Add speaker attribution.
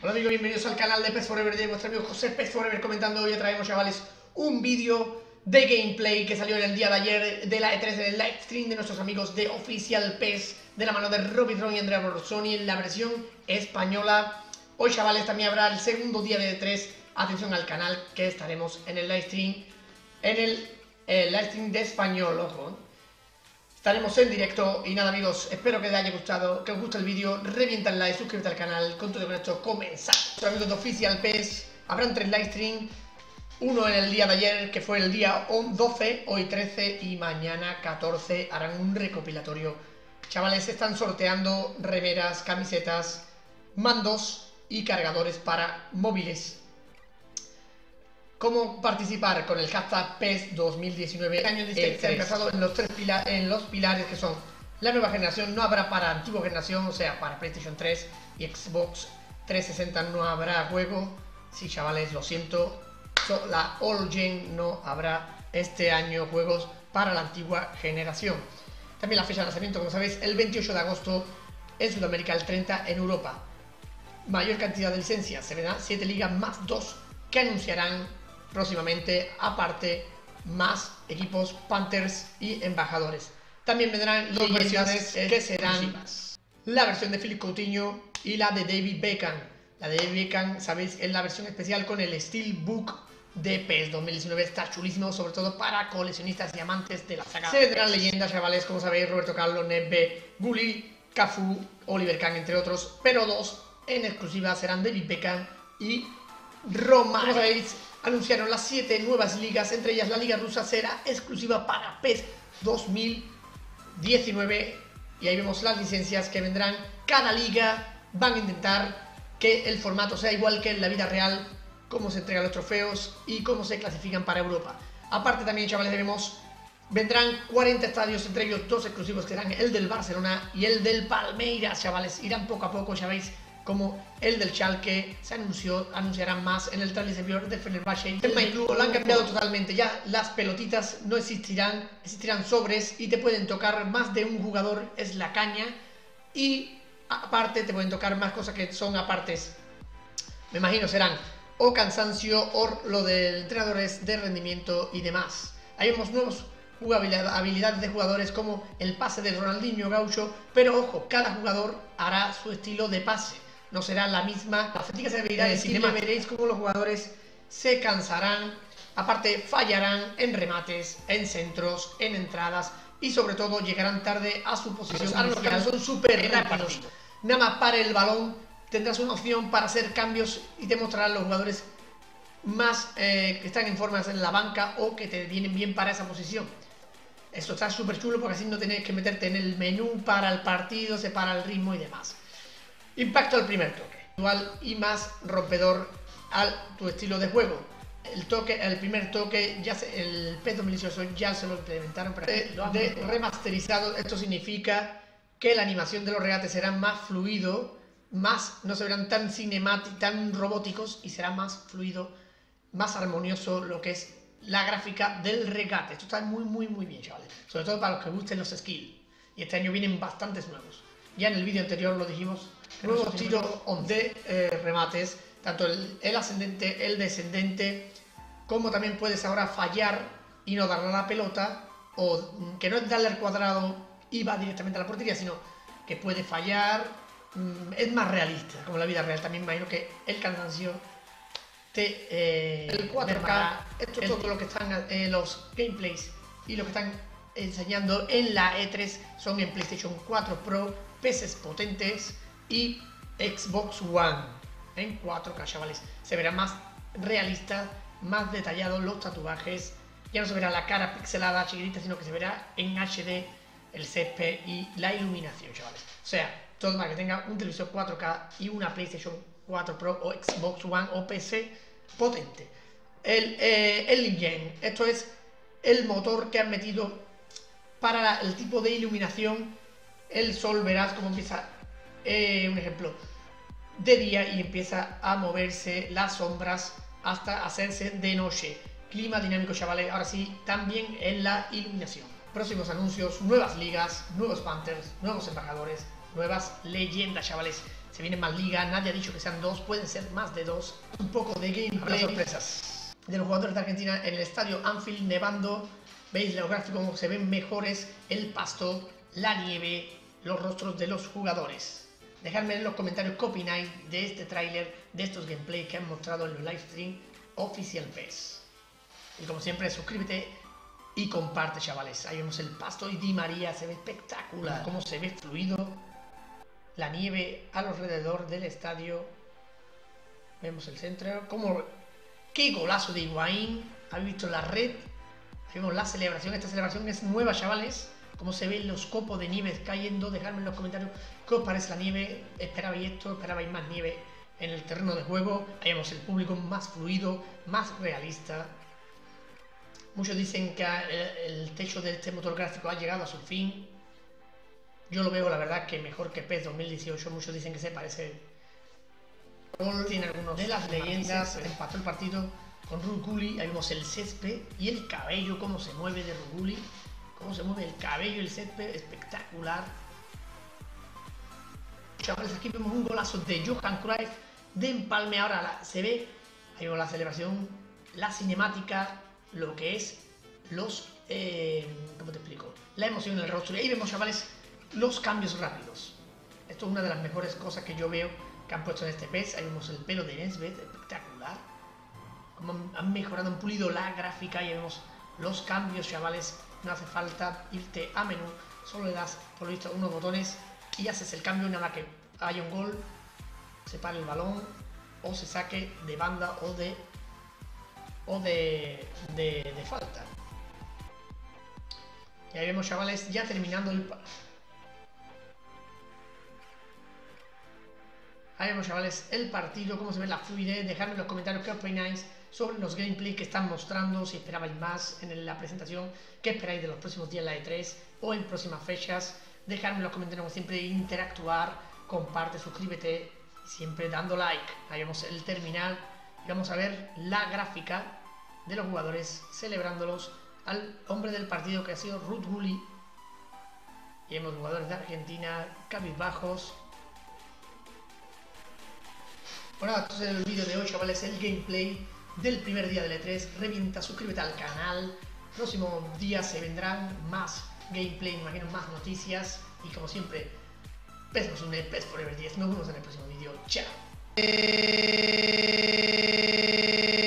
Speaker 1: Hola amigos, bienvenidos al canal de PES Forever de vuestro amigo José PES Forever comentando. Hoy traemos, chavales, un vídeo de gameplay que salió en el día de ayer de la E3 en el live stream de nuestros amigos de Official PES de la mano de Robitron y Andrea Borsoni en la versión española. Hoy, chavales, también habrá el segundo día de E3. Atención al canal que estaremos en el live stream, live stream de español, ojo. Estaremos en directo y nada, amigos, espero que les haya gustado, que os guste el vídeo, revienta el like, suscríbete al canal, con todo esto comenzamos. Amigos de Official PES, habrán 3 live stream, uno en el día de ayer, que fue el día 12, hoy 13 y mañana 14 harán un recopilatorio. Chavales, están sorteando remeras, camisetas, mandos y cargadores para móviles. ¿Cómo participar? Con el hashtag PES 2019. Este año se ha empezado en los pilares que son la nueva generación. No habrá para antigua generación, o sea, para PlayStation 3 y Xbox 360 no habrá juego. Sí, chavales, lo siento. La All Gen no habrá este año juegos para la antigua generación. También la fecha de lanzamiento, como sabéis, el 28 de agosto en Sudamérica, el 30 en Europa. Mayor cantidad de licencias, se verán 7 ligas más 2 que anunciarán próximamente, aparte más equipos Panthers y embajadores. También vendrán dos versiones que serán la versión de Philippe Coutinho y la de David Beckham. La de David Beckham, sabéis, es la versión especial con el Steelbook de PES 2019. Está chulísimo, sobre todo para coleccionistas y amantes de la saga. Se vendrán leyendas, chavales, como sabéis, Roberto Carlos, Nedved, Gullit, Cafu, Oliver Kahn, entre otros, pero dos en exclusiva serán David Beckham y Romario. Como sabéis, anunciaron las 7 nuevas ligas, entre ellas la liga rusa será exclusiva para PES 2019 y ahí vemos las licencias que vendrán. Cada liga van a intentar que el formato sea igual que en la vida real, cómo se entregan los trofeos y cómo se clasifican para Europa. Aparte también, chavales, vendrán 40 estadios, entre ellos 2 exclusivos que serán el del Barcelona y el del Palmeiras, chavales. Irán poco a poco, sabéis, como el del Schalke se anunciarán más en el trailer anterior de Fenerbahce. El MyClub lo han cambiado totalmente, ya las pelotitas no existirán sobres y te pueden tocar más de un jugador, es la caña, y aparte te pueden tocar más cosas que son apartes. Me imagino serán o cansancio o lo de entrenadores de rendimiento y demás. Ahí vemos nuevos habilidades de jugadores como el pase de Ronaldinho Gaucho, pero ojo, cada jugador hará su estilo de pase. No será la misma, las típicas habilidades y demás. Veréis cómo los jugadores se cansarán, aparte fallarán en remates, en centros, en entradas y sobre todo llegarán tarde a su posición. Ahora los cambios son súper rápidos. Nada más para el balón tendrás una opción para hacer cambios y te mostrarán los jugadores más que están en formas en la banca o que te vienen bien para esa posición. Esto está súper chulo porque así no tienes que meterte en el menú para el partido, se para el ritmo y demás. Impacto al primer toque, igual y más rompedor a tu estilo de juego. El primer toque, el PES 2018 ya se lo implementaron para de remasterizado. Esto significa que la animación de los regates será más fluido, no se verán tan cinemáticos, tan robóticos, y será más fluido, más armonioso lo que es la gráfica del regate. Esto está muy bien, chavales, sobre todo para los que gusten los skills, y este año vienen bastantes nuevos. Ya en el vídeo anterior lo dijimos, nuevos tiros de remates, tanto el ascendente, el descendente, como también puedes ahora fallar y no darle a la pelota, o que no es darle al cuadrado y va directamente a la portería, sino que puede fallar. Es más realista, como la vida real. También imagino que el cansancio el 4K, esto es todo lo que están en los gameplays y lo que están enseñando en la E3 son en PlayStation 4 Pro, PCs potentes y Xbox One en 4K, chavales. Se verá más realista, más detallado los tatuajes. Ya no se verá la cara pixelada, chiquitita, sino que se verá en HD el césped y la iluminación, chavales. O sea, todo para que tenga un televisor 4K y una PlayStation 4 Pro o Xbox One o PC potente. El Engine, esto es el motor que han metido para el tipo de iluminación. El sol, verás cómo empieza, un ejemplo, de día y empieza a moverse las sombras hasta hacerse de noche. Clima dinámico, chavales, ahora sí, también en la iluminación. Próximos anuncios, nuevas ligas, nuevos Panthers, nuevos embajadores, nuevas leyendas, chavales. Se vienen más ligas, nadie ha dicho que sean 2, pueden ser más de 2. Un poco de gameplay, sorpresas de los jugadores de Argentina en el estadio Anfield nevando. Veis los gráficos como se ven mejores, el pasto, la nieve, los rostros de los jugadores. Dejadme en los comentarios qué opináis de este tráiler, de estos gameplay que han mostrado en los live stream oficial PES. Y como siempre, suscríbete y comparte, chavales. Ahí vemos el pasto y Di María, se ve espectacular. Cómo se ve fluido la nieve alrededor del estadio. Vemos el centro. ¡Qué golazo de Higuaín! ¿Habéis visto la red? Ahí vemos la celebración. Esta celebración es nueva, chavales. Cómo se ven los copos de nieve cayendo. Dejadme en los comentarios qué os parece la nieve. ¿Esperabais esto? ¿Esperabais más nieve en el terreno de juego? Ahí vemos el público más fluido, más realista. Muchos dicen que el techo de este motor gráfico ha llegado a su fin. Yo lo veo, la verdad, que mejor que PES 2018. Muchos dicen que se parece. Tiene algunos de las leyendas. Empató el partido con Ruguli. Ahí vemos el césped y el cabello, cómo se mueve de Ruguli. Cómo se mueve el cabello y el césped, espectacular. Chavales, aquí vemos un golazo de Johan Cruyff de empalme. Ahora se ve, ahí vemos la celebración, la cinemática, lo que es los, ¿cómo te explico? La emoción en el rostro. Y ahí vemos, chavales, los cambios rápidos. Esto es una de las mejores cosas que yo veo que han puesto en este PES. Ahí vemos el pelo de Nesbet, espectacular. Como han mejorado, han pulido la gráfica. Y vemos los cambios, chavales. No hace falta irte a menú, solo le das, por lo visto, unos botones y haces el cambio. Nada que haya un gol, se pare el balón o se saque de banda o de falta. Y ahí vemos, chavales, ya terminando el... Ahí vemos, chavales, el partido, cómo se ve la fluidez. Dejadme en los comentarios qué opináis sobre los gameplays que están mostrando, si esperabais más en la presentación, qué esperáis de los próximos días en la E3 o en próximas fechas. Dejadme en los comentarios, como siempre, interactuar, comparte, suscríbete y siempre dando like. Ahí vemos el terminal y vamos a ver la gráfica de los jugadores celebrándolos al hombre del partido, que ha sido Ruguli. Y vemos jugadores de Argentina cabizbajos. Bueno, entonces el vídeo de hoy, chavales, el gameplay del primer día del E3. Revienta, suscríbete al canal. Próximos días se vendrán más gameplay, me imagino, más noticias. Y como siempre, PES nos une, PES Forever 10. Nos vemos en el próximo vídeo. Chao.